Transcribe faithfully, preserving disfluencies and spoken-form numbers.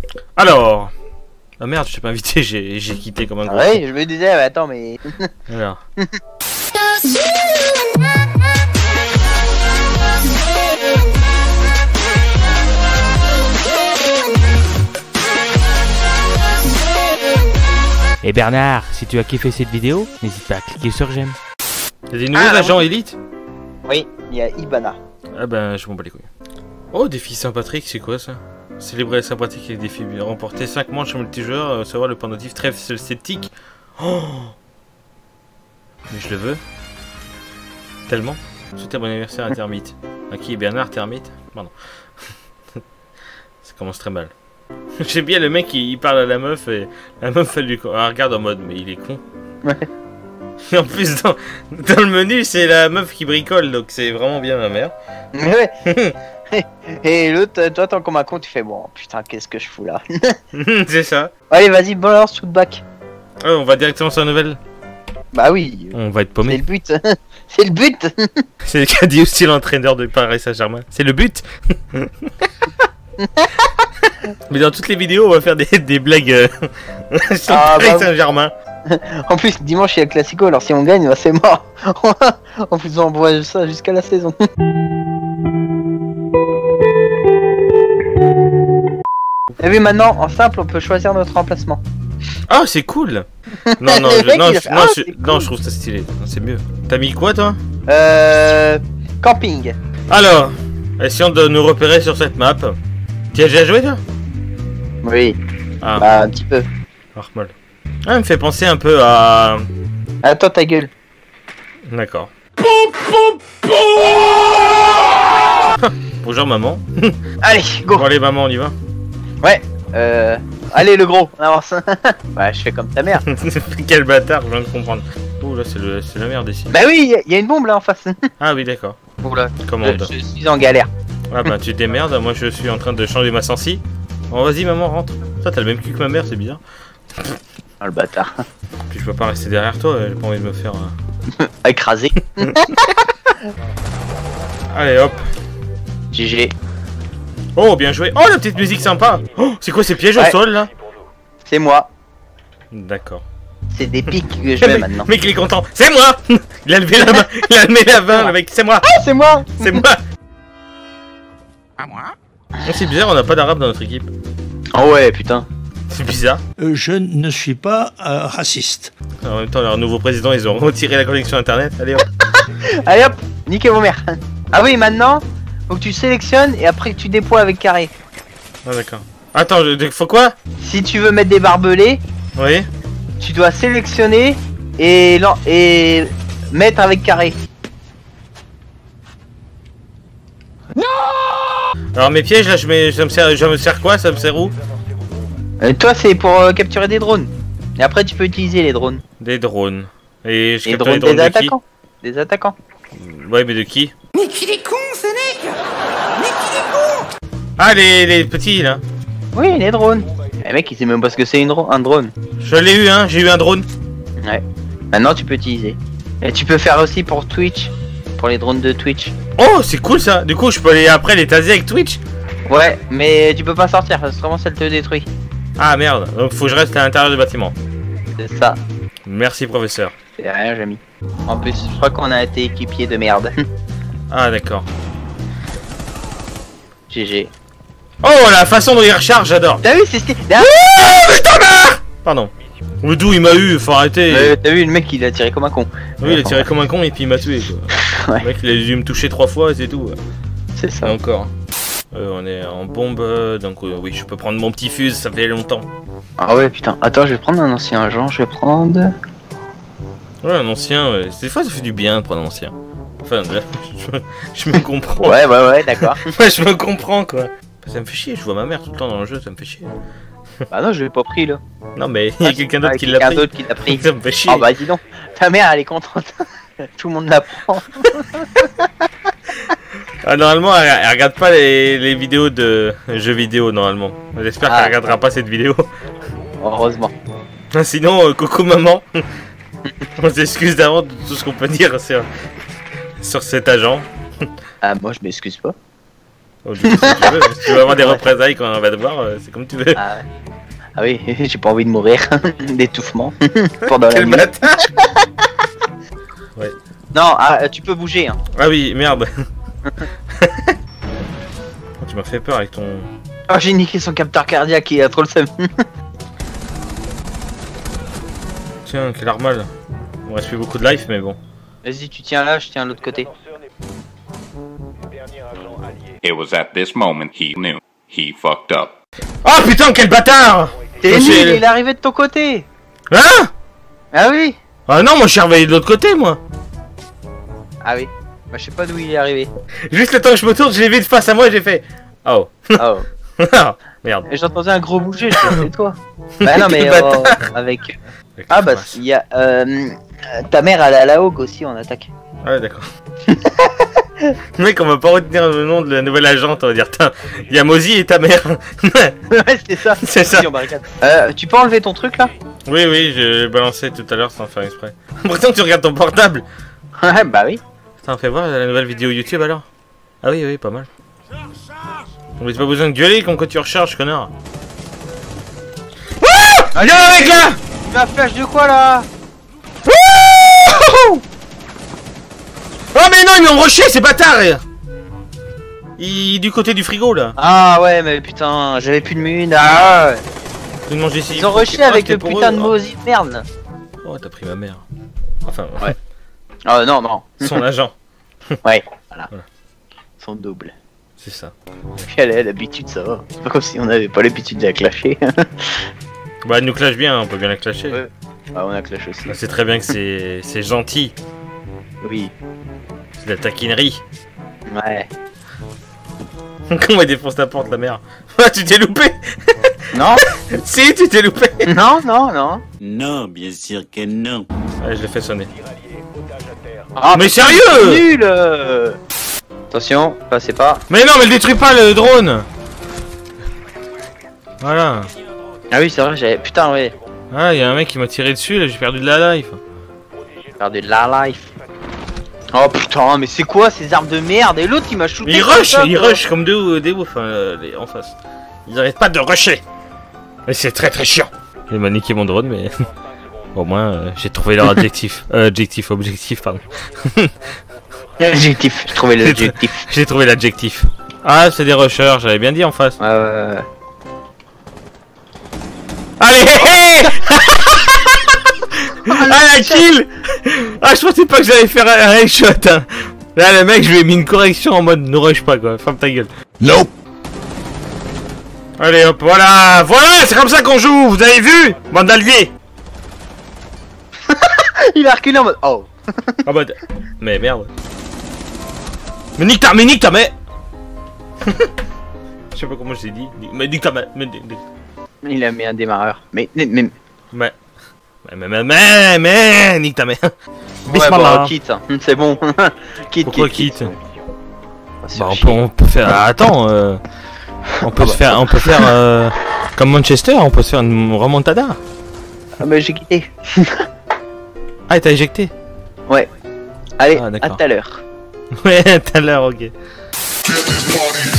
Alors. Ah merde, je t'ai pas invité, j'ai quitté comme un gros. Ah ouais, je me disais, mais attends, mais. Alors. Et Bernard, si tu as kiffé cette vidéo, n'hésite pas à cliquer sur j'aime. Y'a des nouveaux Ah, agents élites? Oui, il y a Ibana. Ah ben, je m'en bats les couilles. Oh, défi Saint-Patrick, c'est quoi ça? Célébrer Saint-Patrick avec des défis. Remporter cinq manches en multijoueur, euh, savoir le pendentif trèfle sceptique. Oh! Mais je le veux. Tellement. Souhaiter bon anniversaire à Termite. À qui? Bernard Termite? Pardon. Ça commence très mal. J'aime bien le mec, il, il parle à la meuf et la meuf elle lui elle regarde en mode mais il est con. Ouais. Et en plus dans, dans le menu c'est la meuf qui bricole donc c'est vraiment bien ma mère. Mais ouais. Et l'autre, toi, tant comme un con, tu fais bon, putain, qu'est-ce que je fous là? C'est ça. Allez, vas-y, balance tout de back. Ouais, on va directement sur la nouvelle. Bah oui. On va être C'est paumé. le but. C'est le but. C'est le qu'a dit aussi l'entraîneur de Paris Saint-Germain. C'est le but. Mais dans toutes les vidéos, on va faire des, des blagues euh, sur Ah, Paris bah, Saint-Germain. En plus, dimanche, il y a le Classico, alors si on gagne, bah, c'est mort. En plus, on voit ça jusqu'à la saison. Et oui, maintenant, en simple, on peut choisir notre remplacement. Ah, c'est cool. Non, non, Le je, mec, non, il a je, fait, non, ah, je, c'est non, cool. je trouve ça stylé. C'est mieux. T'as mis quoi, toi? Euh... Camping. Alors, essayons de nous repérer sur cette map. Tu as déjà joué, toi? Oui. Ah, Bah, un petit peu. normal. Ah, elle me fait penser un peu à... Attends ta gueule. D'accord. Bonjour, maman. Allez, go. Bon, allez, maman, on y va. Ouais. Euh... Allez, le gros, on avance. Ouais, je fais comme ta mère. Quel bâtard, je viens de comprendre. Oh, là, c'est le- c'est la merde ici. Bah oui, il y, y a une bombe là en face. Ah oui, d'accord. Oula. Commande. Je, je suis en galère. Ah bah, tu te démerdes, moi je suis en train de changer ma sensi. Bon, vas-y, maman, rentre. Toi, t'as le même cul que ma mère, c'est bizarre. Oh, le bâtard. Puis je peux pas rester derrière toi, j'ai pas envie de me faire... euh, Écrasé. Allez, hop. G G. Oh, bien joué. Oh, la petite musique sympa. Oh, c'est quoi ces pièges au Ouais. sol, là? C'est moi. D'accord. C'est des pics que je mets Le maintenant. mec, il est content. C'est moi. Il a levé la main. Il a levé la main, le mec. C'est moi. Ah, c'est moi. C'est moi. À moi? Oh, c'est bizarre, on n'a pas d'arabe dans notre équipe. Oh ouais, putain. C'est bizarre. Euh, je ne suis pas euh, raciste. En même temps, leur nouveau président, ils ont retiré la connexion internet. Allez, hop. Allez hop, niquez vos mères. Ah oui, maintenant, faut que tu sélectionnes et après que tu déploies avec carré. Ah, d'accord. Attends, je- faut quoi? Si tu veux mettre des barbelés, Oui. tu dois sélectionner et, lan- et mettre avec carré. Alors, mes pièges, là, je mets, ça me sert, ça me sert quoi? Ça me sert où? Euh, toi, c'est pour euh, capturer des drones. Et après, tu peux utiliser les drones. Des drones. Et je Les capte drones, les drones des de qui? attaquants. Des attaquants. Ouais, mais de qui? Mais qu'il est con, ce mec! Mais qu'il est con! Ah, les, les petits, là. Oui, les drones. Le mec, il sait même pas ce que c'est une dro- un drone. Je l'ai eu, hein. J'ai eu un drone. Ouais. Maintenant, tu peux utiliser. Et tu peux faire aussi pour Twitch. Pour les drones de Twitch. Oh, c'est cool, ça. Du coup, je peux aller après les taser avec Twitch. Ouais, mais tu peux pas sortir, autrement ça te détruit. Ah, merde. Donc, faut que je reste à l'intérieur du bâtiment. C'est ça. Merci, professeur. C'est rien, Jamy. En plus, je crois qu'on a été équipier de merde. Ah, d'accord. G G. Oh, la façon dont il recharge, j'adore. T'as vu, c'est stylé. Ah, Pardon. Le d'où il m'a eu, faut arrêter. euh, T'as vu, le mec, il a tiré comme un con. Oui, il a tiré comme un con et puis il m'a tué, quoi. Ouais. Le mec, il a dû me toucher trois fois et c'est tout. C'est Et ça. encore. Euh, on est en bombe, euh, donc euh, oui, je peux prendre mon petit fuse, ça fait longtemps. Ah ouais, putain. Attends, je vais prendre un ancien agent, je vais prendre... Ouais, un ancien, ouais. Des fois ça fait du bien de prendre un ancien. Enfin, là, je, je me comprends. Ouais, ouais, ouais, d'accord. Ouais, je me comprends, quoi. Ça me fait chier, je vois ma mère tout le temps dans le jeu, ça me fait chier. Bah non, je l'ai pas pris, là. Non, mais il y a quelqu'un d'autre Ah, qui l'a quelqu'un pris. d'autre qui l'a pris. Ça me fait chier. Oh bah dis donc, ta mère, elle est contente. Tout le monde la prend. Ah, normalement, elle, elle regarde pas les, les vidéos de jeux vidéo, normalement. J'espère Ah. qu'elle regardera pas cette vidéo. Heureusement. Sinon, euh, coucou maman. On s'excuse d'avant de tout ce qu'on peut dire sur, sur cet agent. Ah, moi, je m'excuse pas. Oh, du coup, si tu veux, si tu veux avoir des représailles quand on va te voir, euh, c'est comme tu veux. Ah, ouais. Ah oui, j'ai pas envie de mourir d'étouffement pendant la Quel nuit. bâtard. Ouais. Non, ah, tu peux bouger. Hein. Ah oui, merde. Oh, tu m'as fait peur avec ton... Oh, j'ai niqué son capteur cardiaque, il a trop le seum. Tiens, quel armal. Il me reste plus beaucoup de life, mais bon. Vas-y, tu tiens là, je tiens à l'autre côté. It was at this moment he knew he fucked up. Oh putain, quel bâtard. T'es Oh, nul, c'est- il est arrivé de ton côté. Hein? Ah oui. Ah non, moi je suis réveillé de l'autre côté, moi. Ah oui. Bah, je sais pas d'où il est arrivé. Juste le temps que je me tourne, je l'ai vu de face à moi et j'ai fait... Oh. Oh. Ah, merde. Et j'entendais un gros bouger, je fais, c'est toi. Bah non, mais Quel euh, avec... Ah bah, il y a... Euh, euh, ta mère, elle a la Hawk aussi en attaque. Ah ouais, d'accord. Mec, on va pas retenir le nom de la nouvelle agente, on va dire, tiens, il y a Mozy et ta mère. Ouais, c'est ça. C'est ça. Vas-y, on barricade. Euh, tu peux enlever ton truc là? Oui, oui, j'ai balancé tout à l'heure sans faire exprès. Pourtant, tu regardes ton portable. Ouais, bah oui. Putain, fais voir la nouvelle vidéo YouTube alors. Ah oui, oui, pas mal. Mais t'as pas besoin de gueuler comme quand tu recharges, connard. Ah, viens mec là. Tu m'as flash de quoi là? Oh mais non, ils m'ont rushé, ces bâtards. Il est du côté du frigo là. Ah ouais, mais putain, j'avais plus de mune. Ah ouais. Tout le monde ici. Ils ont rushé avec le putain de Mozy de merde. Oh, t'as pris ma mère. Enfin, Ouais. Ah non, non. son agent. Ouais, voilà. Voilà. Son double. C'est ça. Puis elle a l'habitude, ça va. C'est pas comme si on avait pas l'habitude de la clasher. Bah, elle nous clash bien, on peut bien la clasher. Ouais. Ah, on a clash aussi. Bah, c'est très bien que c'est c'est gentil. Oui. C'est de la taquinerie. Ouais. Comment elle défonce ta porte, la mère? Ah, tu t'es loupé. Non. Si, tu t'es loupé. Non, non, non. Non, bien sûr que non. Ouais, je l'ai fait sonner. Ah, Mais putain, sérieux? c'est nul euh. Attention, passez pas. Mais non, mais le détruis pas le drone. Voilà. Ah oui, c'est vrai, j'avais... Putain, ouais. Ah, il y a un mec qui m'a tiré dessus, là, j'ai perdu de la life. J'ai perdu de la life. Oh putain, mais c'est quoi ces armes de merde? Et l'autre il m'a shooté. Ils comme rush, ça, ils quoi. rush comme deux, des oufs euh, les- en face. Ils arrêtent pas de rusher. Mais c'est très très chiant. Il m'a niqué mon drone, mais au moins euh, j'ai trouvé leur adjectif. Euh, adjectif, objectif, pardon. L'objectif, j'ai trouvé l'objectif. J'ai trouvé l'adjectif. Ah, c'est des rushers, j'avais bien dit en face. Ouais, ouais, ouais. Allez, hé, hé. Ah, la kill. Ah, je pensais pas que j'allais faire un headshot. Hein. Là, le mec, je lui ai mis une correction en mode ne rush pas, quoi. Ferme ta gueule. Nope. Allez, hop, voilà. Voilà, c'est comme ça qu'on joue. Vous avez vu, bande d'alliés. Il a reculé en mode. Oh. En mode. Mais merde. Mais nique ta, mais nique ta, mais. Je sais pas comment je t'ai dit. Mais nique ta, mais. mais, mais, Il a mis un démarreur. Mais. Mais. mais... mais, mais, mais, mais, mais, nique ta mère. Ouais, Bismillah. bon, quitte. hein. C'est bon. Quitte, Pourquoi quitte, quitte? quitte. Bah, on peut, on peut faire. Attends, euh, on peut se faire, on peut faire euh, comme Manchester, on peut se faire une remontada. Ah, mais j'ai quitté. Ah, t'as éjecté? Ouais. Allez, Ah, à d'accord. tout à l'heure. Ouais, tout à l'heure, ok. Get this party